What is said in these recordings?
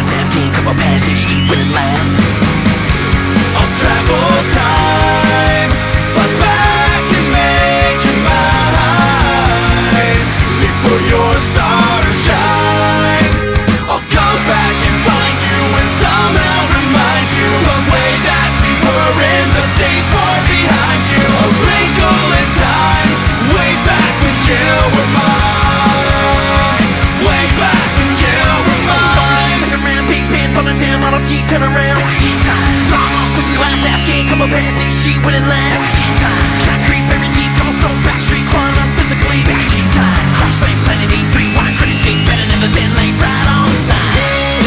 glass afghan, cup of passage deep when it lasts. I'll travel time, flashback and make you mine. Before your star to shine, I'll go back and find you and somehow remind you the way that we were in the days far behind you. A wrinkle in time, way back when you were mine. Way back when you were mine. Second round, big pen, bumming down, Model T, turn around. Long off with glass afghan, come up SHG when it lasts. Concrete buried deep, cobblestone backstreet, quantum physically back in time. Crash lane, planet E3, wide credit skate, better never been late, right on time.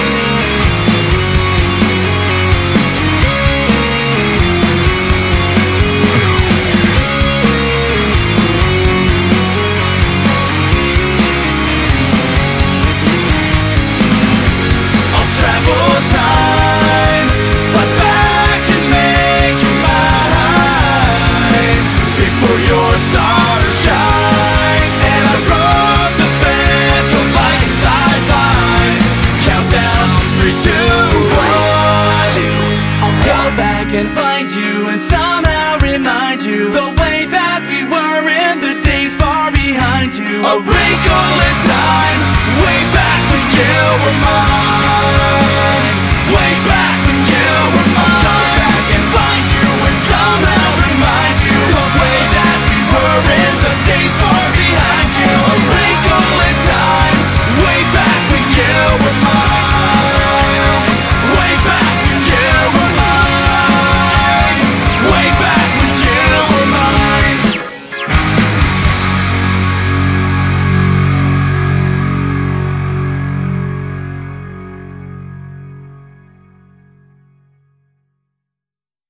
I'll travel time, flashback and make you mine. Before your star to shine, and I rode the phantom like sidelines. Countdown, 3, 2, 1. I'll go back and find you and somehow remind you the way that we were in the days far behind you. A wrinkle in time, way back when you were mine. Way back